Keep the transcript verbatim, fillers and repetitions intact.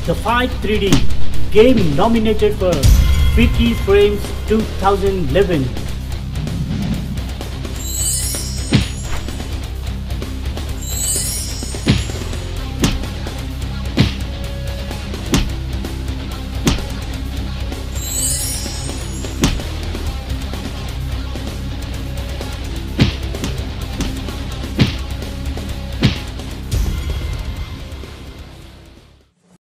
The Fight three D game nominated for Wiki Frames two thousand eleven.